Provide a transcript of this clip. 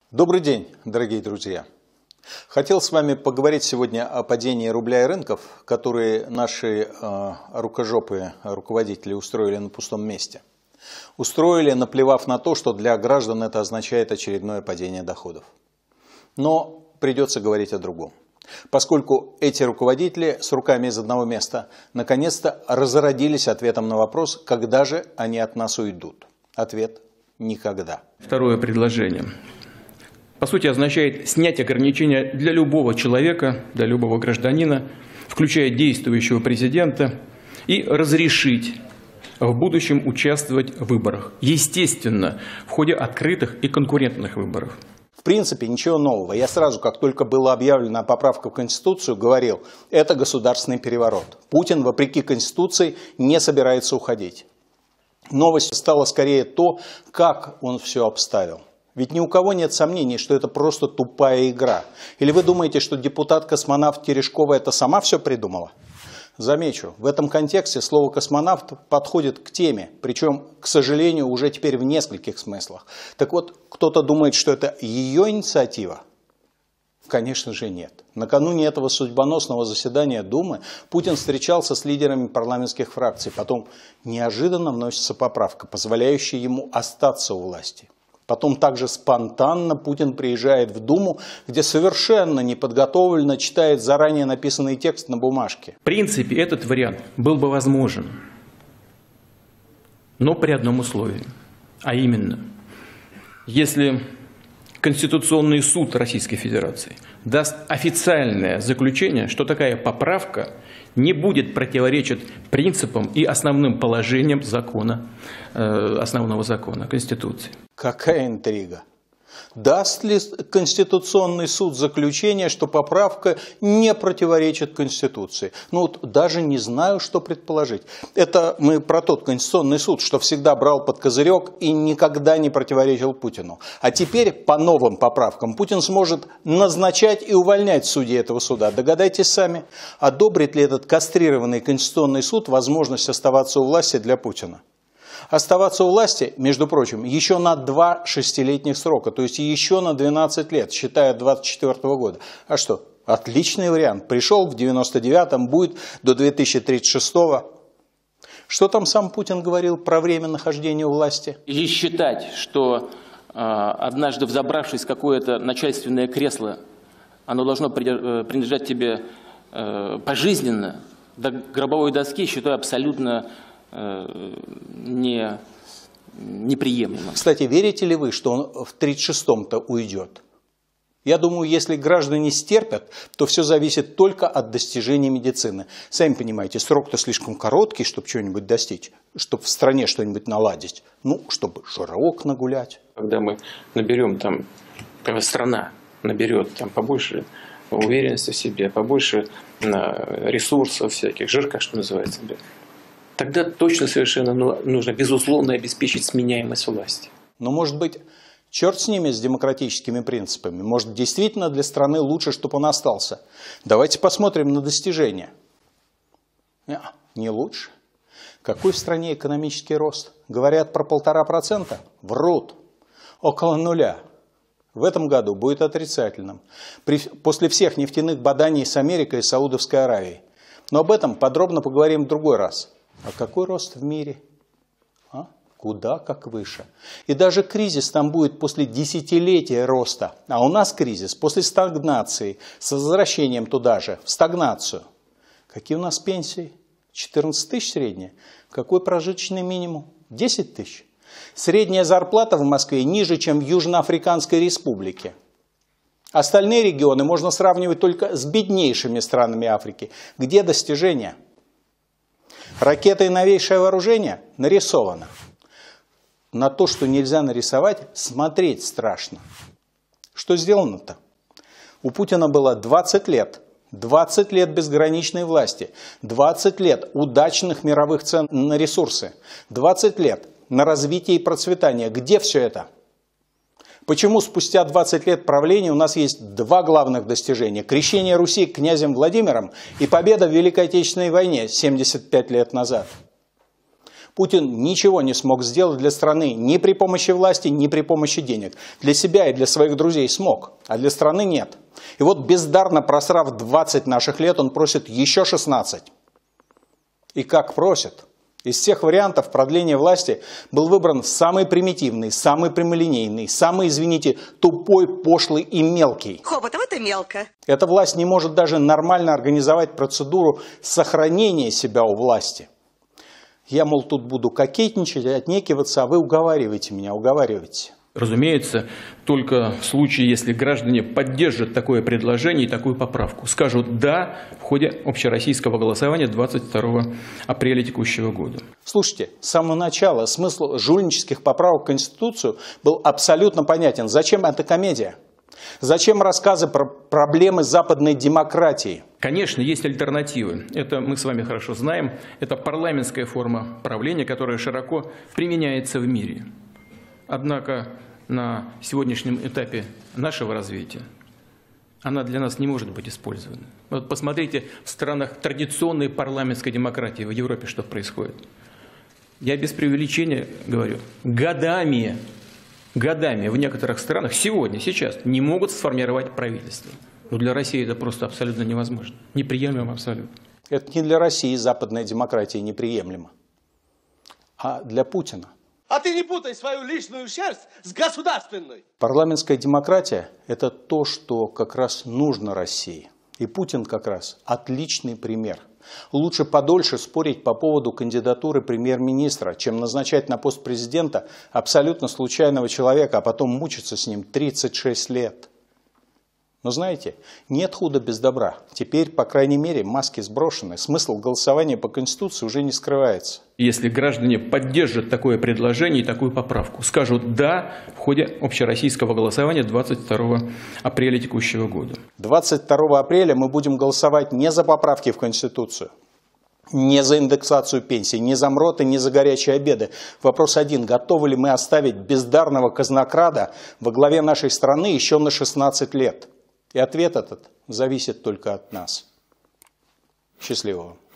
Добрый день, дорогие друзья! Хотел с вами поговорить сегодня о падении рубля и рынков, которые наши рукожопые руководители устроили на пустом месте. Устроили, наплевав на то, что для граждан это означает очередное падение доходов. Но придется говорить о другом. Поскольку эти руководители с руками из одного места наконец-то разродились ответом на вопрос, когда же они от нас уйдут. Ответ – никогда. Второе предложение. По сути, означает снять ограничения для любого человека, для любого гражданина, включая действующего президента, и разрешить в будущем участвовать в выборах. Естественно, в ходе открытых и конкурентных выборов. В принципе, ничего нового. Я сразу, как только была объявлена поправка в Конституцию, говорил, это государственный переворот. Путин, вопреки Конституции, не собирается уходить. Новостью стало скорее то, как он все обставил. Ведь ни у кого нет сомнений, что это просто тупая игра. Или вы думаете, что депутат-космонавт Терешкова это сама все придумала? Замечу, в этом контексте слово «космонавт» подходит к теме, причем, к сожалению, уже теперь в нескольких смыслах. Так вот, кто-то думает, что это ее инициатива? Конечно же нет. Накануне этого судьбоносного заседания Думы Путин встречался с лидерами парламентских фракций. Потом неожиданно вносится поправка, позволяющая ему остаться у власти. Потом также спонтанно Путин приезжает в Думу, где совершенно неподготовленно читает заранее написанный текст на бумажке. В принципе, этот вариант был бы возможен, но при одном условии. А именно, если Конституционный суд Российской Федерации даст официальное заключение, что такая поправка не будет противоречить принципам и основным положениям закона, основного закона, Конституции. Какая интрига! Даст ли Конституционный суд заключение, что поправка не противоречит Конституции? Ну вот даже не знаю, что предположить. Это мы про тот Конституционный суд, что всегда брал под козырек и никогда не противоречил Путину. А теперь по новым поправкам Путин сможет назначать и увольнять судей этого суда. Догадайтесь сами, одобрит ли этот кастрированный Конституционный суд возможность оставаться у власти для Путина? Оставаться у власти, между прочим, еще на 2 шестилетних срока, то есть еще на 12 лет, считая 2024 года. А что? Отличный вариант. Пришел в 99-м, будет до 2036-го. Что там сам Путин говорил про время нахождения у власти? И считать, что однажды взобравшись в какое-то начальственное кресло, оно должно принадлежать тебе пожизненно, до гробовой доски, считаю абсолютно неприемлемо. Кстати, верите ли вы, что он в 36-м-то уйдет? Я думаю, если граждане стерпят, то все зависит только от достижений медицины. Сами понимаете, срок-то слишком короткий, чтобы что-нибудь достичь, чтобы в стране что-нибудь наладить. Ну, чтобы жирок нагулять. Когда мы наберем там, когда страна наберет там побольше уверенности в себе, побольше ресурсов всяких, жирка, что называется, тогда точно совершенно нужно, безусловно, обеспечить сменяемость власти. Но, может быть, черт с ними, с демократическими принципами. Может, действительно для страны лучше, чтобы он остался. Давайте посмотрим на достижения. Не лучше. Какой в стране экономический рост? Говорят про 1,5%? Врут. Около нуля. В этом году будет отрицательным. После всех нефтяных баданий с Америкой и Саудовской Аравией. Но об этом подробно поговорим в другой раз. А какой рост в мире? Куда как выше. И даже кризис там будет после десятилетия роста. А у нас кризис после стагнации, с возвращением туда же, в стагнацию. Какие у нас пенсии? 14 тысяч средняя. Какой прожиточный минимум? 10 тысяч. Средняя зарплата в Москве ниже, чем в Южноафриканской Республике. Остальные регионы можно сравнивать только с беднейшими странами Африки. Где достижения? Ракеты и новейшее вооружение нарисовано. На то, что нельзя нарисовать, смотреть страшно. Что сделано-то? У Путина было 20 лет. 20 лет безграничной власти. 20 лет удачных мировых цен на ресурсы. 20 лет на развитие и процветание. Где все это? Почему спустя 20 лет правления у нас есть 2 главных достижения? Крещение Руси князем Владимиром и победа в Великой Отечественной войне 75 лет назад. Путин ничего не смог сделать для страны ни при помощи власти, ни при помощи денег. Для себя и для своих друзей смог, а для страны нет. И вот бездарно просрав 20 наших лет, он просит еще 16. И как просит? Из всех вариантов продления власти был выбран самый примитивный, самый прямолинейный, самый, извините, тупой, пошлый и мелкий. Хоботов, это мелко. Эта власть не может даже нормально организовать процедуру сохранения себя у власти. Я, мол, тут буду кокетничать, отнекиваться, а вы уговариваете меня, уговариваете. Разумеется, только в случае, если граждане поддержат такое предложение и такую поправку, скажут «да» в ходе общероссийского голосования 22 апреля текущего года. Слушайте, с самого начала смысл жульнических поправок в Конституцию был абсолютно понятен. Зачем эта комедия? Зачем рассказы про проблемы западной демократии? Конечно, есть альтернативы. Это мы с вами хорошо знаем. Это парламентская форма правления, которая широко применяется в мире. Однако на сегодняшнем этапе нашего развития она для нас не может быть использована. Вот посмотрите, в странах традиционной парламентской демократии в Европе что происходит. Я без преувеличения говорю, годами в некоторых странах сегодня, сейчас не могут сформировать правительство. Но для России это просто абсолютно невозможно. Неприемлемо абсолютно. Это не для России западная демократия неприемлема, а для Путина. А ты не путай свою личную шерсть с государственной. Парламентская демократия – это то, что как раз нужно России. И Путин как раз отличный пример. Лучше подольше спорить по поводу кандидатуры премьер-министра, чем назначать на пост президента абсолютно случайного человека, а потом мучиться с ним 36 лет. Но знаете, нет худа без добра. Теперь, по крайней мере, маски сброшены. Смысл голосования по Конституции уже не скрывается. Если граждане поддержат такое предложение и такую поправку, скажут «да» в ходе общероссийского голосования 22 апреля текущего года. 22 апреля мы будем голосовать не за поправки в Конституцию, не за индексацию пенсий, не за МРОТы, не за горячие обеды. Вопрос один. Готовы ли мы оставить бездарного казнокрада во главе нашей страны еще на 16 лет? И ответ этот зависит только от нас. Счастливого.